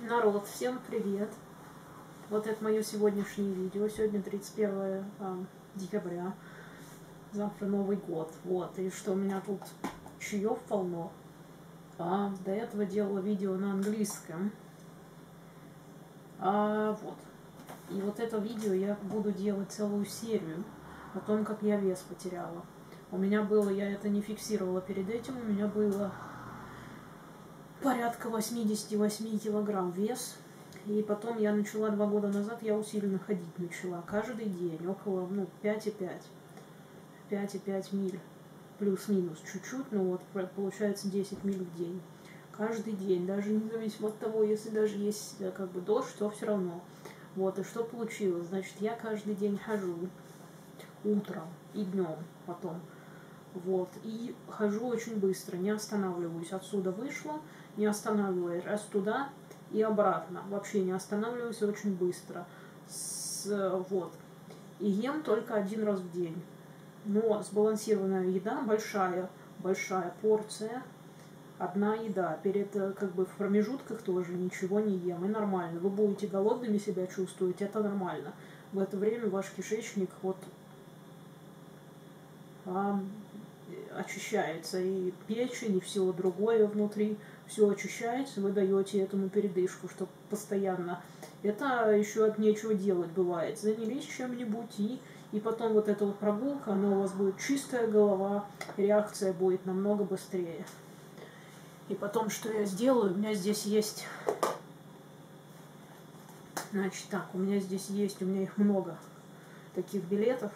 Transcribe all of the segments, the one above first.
Народ, всем привет! Вот это мое сегодняшнее видео. Сегодня 31 декабря. Завтра Новый год. Вот. И что у меня тут чаев полно. До этого делала видео на английском. Вот. И вот это видео я буду делать целую серию о том, как я вес потеряла. У меня было, я это не фиксировала перед этим, у меня было порядка 88 килограмм вес. И потом я начала 2 года назад, я усиленно ходить начала. Каждый день около 5,5. 5,5 миль. Плюс-минус чуть-чуть, но вот получается 10 миль в день. Каждый день, даже независимо от того, если даже есть как бы дождь, то все равно. Вот, и что получилось? Значит, я каждый день хожу утром и днем потом. Вот, и хожу очень быстро, не останавливаюсь. Отсюда вышла, не останавливаюсь, раз туда и обратно. Вообще не останавливаюсь, очень быстро. Вот. И ем только 1 раз в день. Но сбалансированная еда, большая порция, одна еда. Перед, как бы, в промежутках тоже ничего не ем, и нормально. Вы будете голодными себя чувствовать, это нормально. В это время ваш кишечник вот очищается, и печень, и все другое внутри, все очищается, вы даете этому передышку, чтобы постоянно. Это еще от нечего делать бывает. Занялись чем-нибудь, и потом вот эта вот прогулка, она у вас будет чистая голова, реакция будет намного быстрее. И потом, что я сделаю, у меня здесь есть, значит так, у меня их много, таких билетов.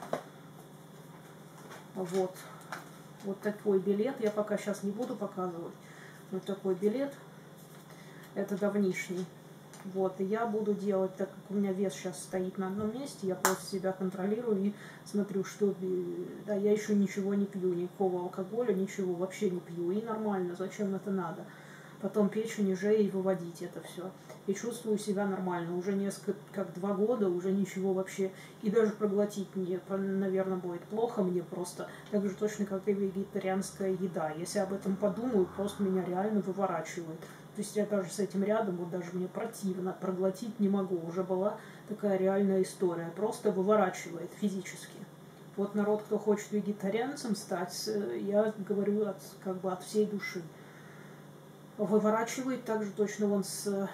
Вот такой билет, я пока сейчас не буду показывать. Вот такой билет, это давнишний. Вот, и я буду делать, так как у меня вес сейчас стоит на одном месте, я просто себя контролирую и смотрю, что, да, я еще ничего не пью, никакого алкоголя, ничего вообще не пью, и нормально, зачем это надо? Потом печень и выводить это все. И чувствую себя нормально. Уже несколько, как 2 года, уже ничего вообще. И даже проглотить мне, наверное, будет плохо мне просто. Так же точно, как и вегетарианская еда. Если об этом подумаю, просто меня реально выворачивает. То есть я даже с этим рядом, вот даже мне противно, проглотить не могу. Уже была такая реальная история. Просто выворачивает физически. Вот народ, кто хочет вегетарианцем стать, я говорю от всей души. Выворачивает также точно вон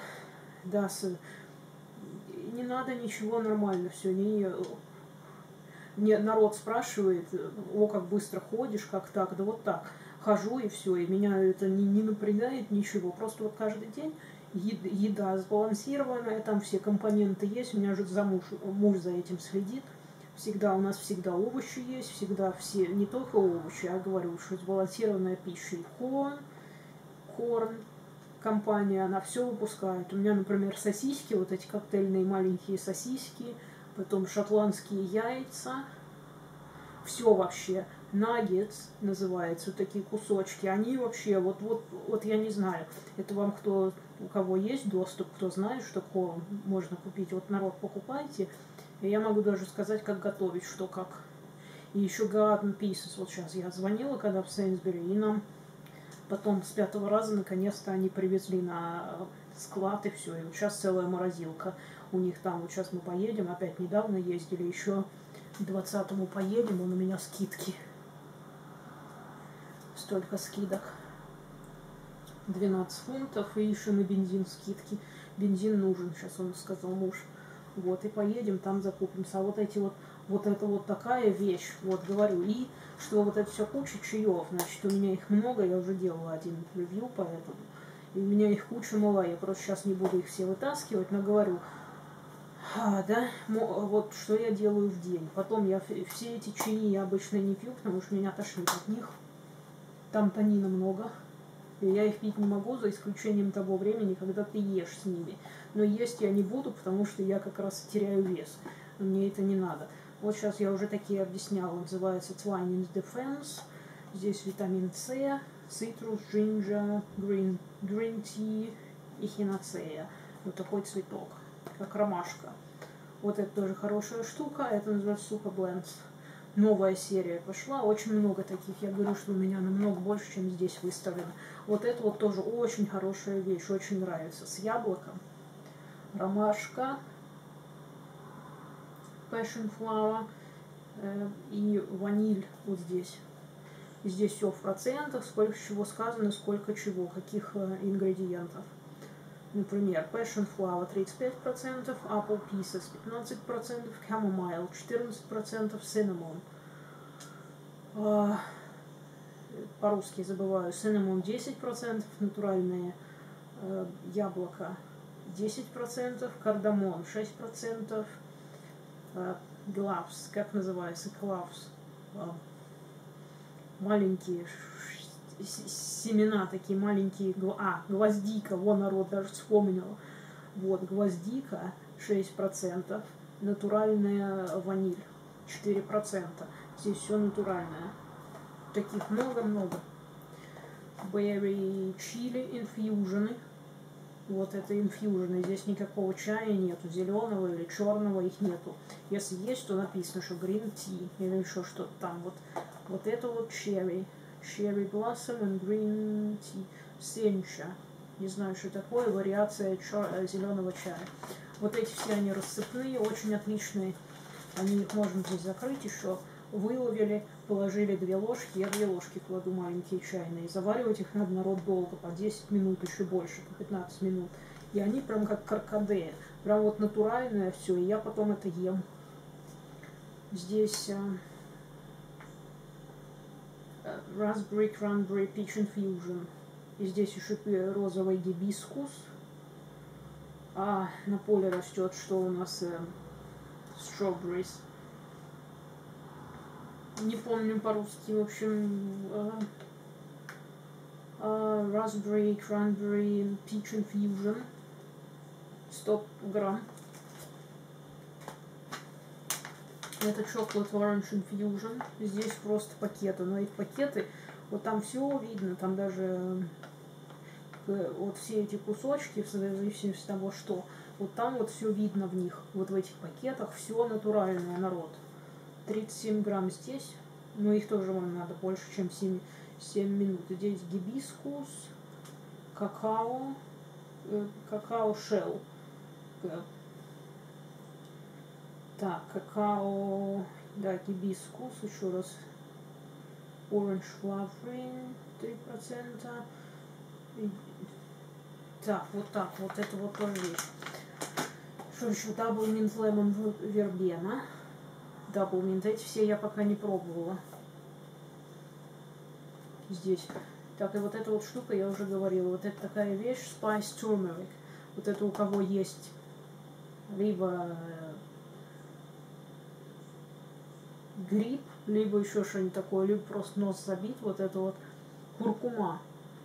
не надо ничего, нормально все. Народ спрашивает, как быстро ходишь, как так, да вот так. Хожу и все, и меня это не напрягает ничего. Просто вот каждый день еда сбалансированная, там все компоненты есть. У меня же муж за этим следит. У нас всегда овощи есть, всегда все, не только овощи, я говорю, что сбалансированная пища и корн, компания, она все выпускает. У меня, например, сосиски, вот эти коктейльные маленькие сосиски, потом шотландские яйца, все вообще, наггетс называется, вот такие кусочки, они вообще, вот я не знаю, это вам у кого есть доступ, кто знает, что корм можно купить, вот народ покупайте, и я могу даже сказать, как готовить, что как. И еще Garden Pieces, вот сейчас я звонила, когда в Сейнсбери, и нам потом с 5-го раза наконец-то они привезли на склад, и все. И вот сейчас целая морозилка у них там. Вот сейчас мы поедем, опять недавно ездили, еще к 20-му поедем, он у меня скидки. Столько скидок. 12 фунтов, и еще на бензин скидки. Бензин нужен, сейчас он сказал муж. Вот, и поедем, там закупимся. А вот это вот такая вещь, вот говорю, и что вот это все куча чаев, значит, у меня их много, я уже делала один ревью по этому, и у меня их куча мала, я просто сейчас не буду их все вытаскивать, но говорю, вот что я делаю в день. Потом все эти чаи я обычно не пью, потому что меня тошнит от них, там танина много. И я их пить не могу, за исключением того времени, когда ты ешь с ними. Но есть я не буду, потому что я как раз теряю вес. Мне это не надо. Вот сейчас я уже такие объясняла. Называется Twinings Defense. Здесь витамин С, цитрус, джинджер, green tea и хиноцея. Вот такой цветок, как ромашка. Вот это тоже хорошая штука. Это называется Super Blends. Новая серия пошла, очень много таких, я говорю, что у меня намного больше, чем здесь выставлено. Вот это вот тоже очень хорошая вещь, очень нравится, с яблоком. ромашка, passion flower и ваниль вот здесь. И здесь все в процентах, сколько чего сказано, сколько чего, каких ингредиентов. Например, passion flower 35%, apple pieces 15%, chamomile 14%, cinnamon. По-русски забываю, cinnamon 10%, натуральные яблоко 10%, кардамон 6%, gloves, как называется, gloves, маленькие семена, такие маленькие, гвоздика, вон народ даже вспомнил, вот, гвоздика 6%, натуральная ваниль 4%, здесь все натуральное, таких много-много. Berry chili инфьюжены, вот это инфьюжены, здесь никакого чая нету, зеленого или черного их нету, если есть, то написано, что green tea или еще что-то там, вот это вот cherry blossom and green tea, сенча, не знаю, что такое, вариация зеленого чая. Вот эти все они рассыпные, очень отличные, их можно здесь закрыть еще, выловили, положили 2 ложки, я 2 ложки кладу маленькие чайные, заваривать их надо, народ, долго, по 10 минут, еще больше, по 15 минут, и они прям как каркаде, прям вот натуральное все, и я потом это ем. Здесь raspberry cranberry peach infusion. И здесь еще розовый гибискус. А на поле растет, что у нас strawberries. Не помню по-русски, в общем, raspberry cranberry peach infusion. 100 грамм. Это chocolate orange infusion. Здесь просто пакеты. Но их пакеты, вот там все видно. Там даже вот все эти кусочки, в зависимости от того, что. Вот там вот все видно в них. Вот в этих пакетах все натуральное, народ. 37 грамм здесь. Но их тоже вам надо больше, чем 7 минут. Здесь гибискус, какао shell. Так, какао, да, гибискус, еще раз, orange flavoring 3%. Так, вот это вот тоже есть. Что еще? Double mint lemon verbena. Double mint, эти все я пока не пробовала. Здесь. Так, и вот эта вот штука, я уже говорила, вот это такая вещь, spice turmeric. Вот это у кого есть либо гриб, либо еще что-нибудь такое, либо просто нос забит, вот это вот куркума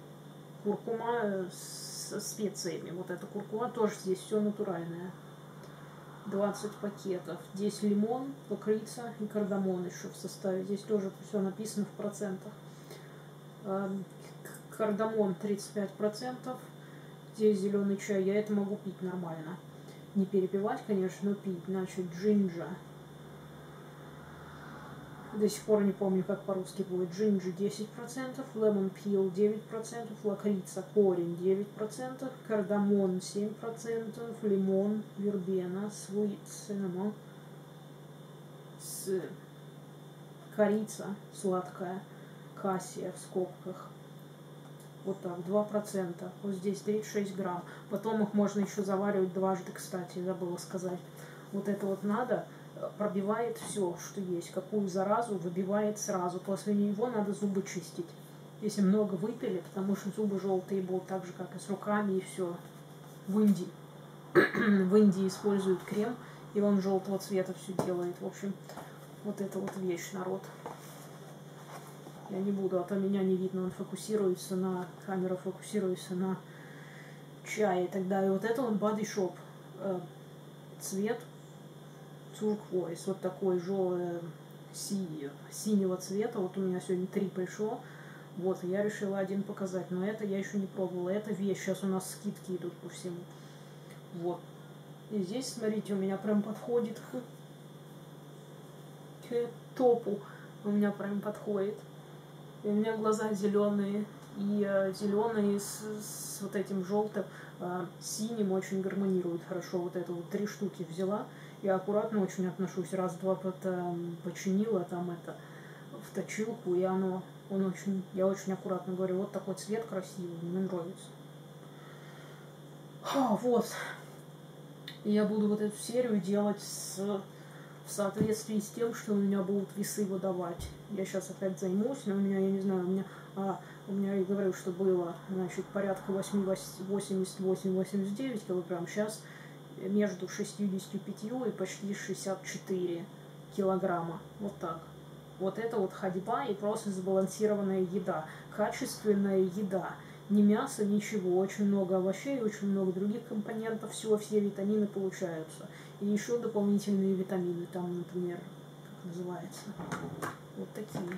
со специями, вот эта куркума тоже здесь все натуральное. 20 пакетов. Здесь лимон, лакрица и кардамон еще в составе. Здесь тоже все написано в процентах. Кардамон 35%. Здесь зеленый чай. Я это могу пить нормально. Не перепивать, конечно, но пить. Значит, джинджа. До сих пор не помню, как по-русски будет. Джинджи 10%, lemon peel 9%, лакрица, корень 9%, кардамон 7%, лимон, вербена, sweet cinnamon, корица сладкая, кассия в скобках. Вот так, 2%. Вот здесь 36 грамм. Потом их можно еще заваривать дважды, кстати, забыла сказать. Вот это вот надо... Пробивает все, что есть, какую заразу выбивает сразу. После него надо зубы чистить. Если много выпили, потому что зубы желтые будут так же, как и с руками, и все. В Индии. В Индии используют крем, и он желтого цвета все делает. В общем, вот это вот вещь, народ. Я не буду, а то меня не видно, он фокусируется на, камера фокусируется на чае и так далее. Вот это вот Body Shop. Цвет turquoise, вот такой синего цвета. Вот у меня сегодня 3 пришло. Вот, я решила один показать, но это я еще не пробовала. Это вещь, сейчас у нас скидки идут по всему. Вот. И здесь, смотрите, у меня прям подходит к топу. У меня прям подходит. И у меня глаза зеленые, и зеленые с вот этим желтым, синим очень гармонируют хорошо. Вот это вот 3 штуки взяла. Я аккуратно очень отношусь. Раз-два починила там это в точилку, и он очень, я очень аккуратно говорю, вот такой цвет красивый, мне нравится. Вот. И я буду вот эту серию делать в соответствии с тем, что у меня будут весы выдавать. Я сейчас опять займусь, но у меня, я не знаю, у меня, я говорю, что было, значит, порядка 88-89 килограмм. Сейчас между 65 и почти 64 килограмма. Вот так. Вот это вот ходьба и просто сбалансированная еда. Качественная еда. Ни мяса, ничего. Очень много овощей, очень много других компонентов. Все витамины получаются. И еще дополнительные витамины. Там, например, как называется? Вот такие.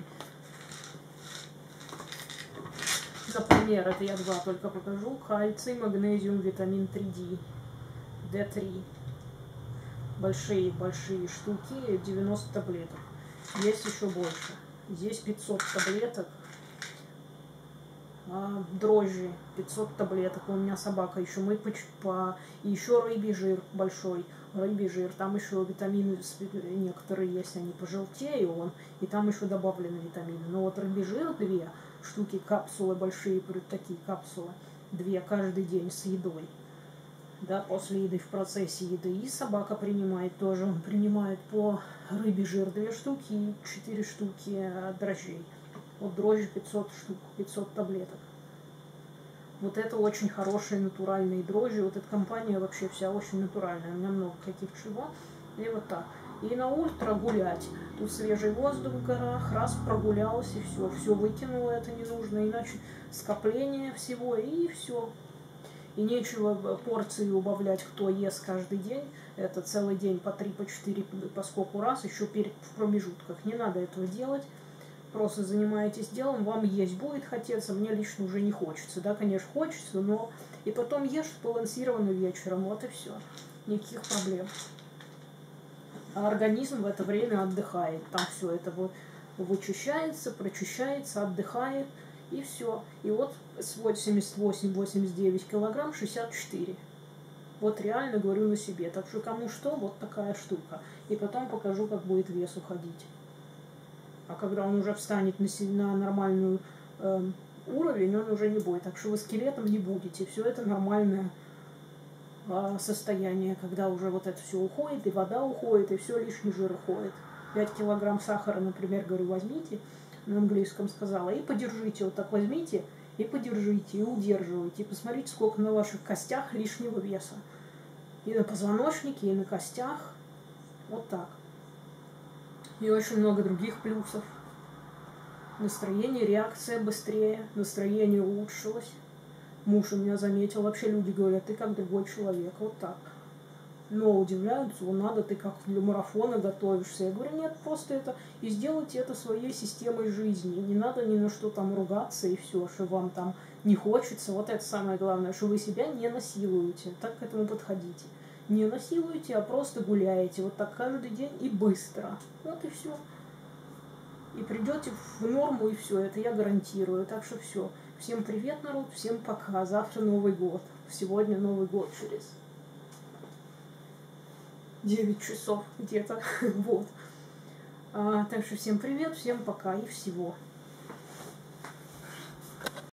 Например, это я 2 только покажу. Кальций, магнезиум, витамин 3D. D3. Большие штуки, 90 таблеток. Есть еще больше. Здесь 500 таблеток. Дрожжи 500 таблеток. У меня собака еще и еще рыбий жир большой. Рыбий жир. Там еще витамины некоторые есть, они пожелтеют. И там еще добавлены витамины. Но вот рыбий жир 2 штуки, капсулы большие, такие капсулы. 2 каждый день с едой. Да, после еды, в процессе еды. И собака принимает тоже. Он принимает по рыбий жир 2 штуки и 4 штуки дрожжей. Вот дрожжи 500 штук, 500 таблеток. Вот это очень хорошие натуральные дрожжи. Вот эта компания вообще вся очень натуральная. У меня много каких чего. И вот так. И на утро гулять. Тут свежий воздух в горах. Раз прогулялась и все. Все выкинула, это не нужно. Иначе скопление всего и все. И нечего порции убавлять, кто ест каждый день. Это целый день по 3, по 4, по сколько раз, еще в промежутках. Не надо этого делать. Просто занимаетесь делом, вам есть будет хотеться, мне лично уже не хочется. Да, конечно, хочется, но и потом ешь сбалансированно вечером, вот и все. Никаких проблем. А организм в это время отдыхает. Там все это вычищается, прочищается, отдыхает. И все. И вот с 88-89 килограмм 64. Вот реально говорю на себе. Так что кому что, вот такая штука. И потом покажу, как будет вес уходить. А когда он уже встанет на нормальный уровень, он уже не будет. Так что вы скелетом не будете. Все это нормальное состояние, когда уже вот это все уходит, и вода уходит, и все лишний жир уходит. 5 килограмм сахара, например, говорю, возьмите. На английском сказала, и подержите, вот так возьмите, и подержите, и удерживайте, и посмотрите, сколько на ваших костях лишнего веса. И на позвоночнике, и на костях, вот так. И очень много других плюсов. Настроение, реакция быстрее, настроение улучшилось. Муж у меня заметил, вообще люди говорят, ты как другой человек, вот так. Но удивляются, надо, ты как для марафона готовишься. Я говорю, нет, просто это, и сделайте это своей системой жизни. Не надо ни на что там ругаться и все, что вам там не хочется. Вот это самое главное, что вы себя не насилуете. Так к этому подходите. Не насилуете, а просто гуляете. Вот так каждый день и быстро. Вот и все. И придете в норму, и все. Это я гарантирую. Так что все. Всем привет, народ, всем пока. Завтра Новый год. Сегодня Новый год через 9 часов где-то. Вот. Так что всем привет, всем пока и всего.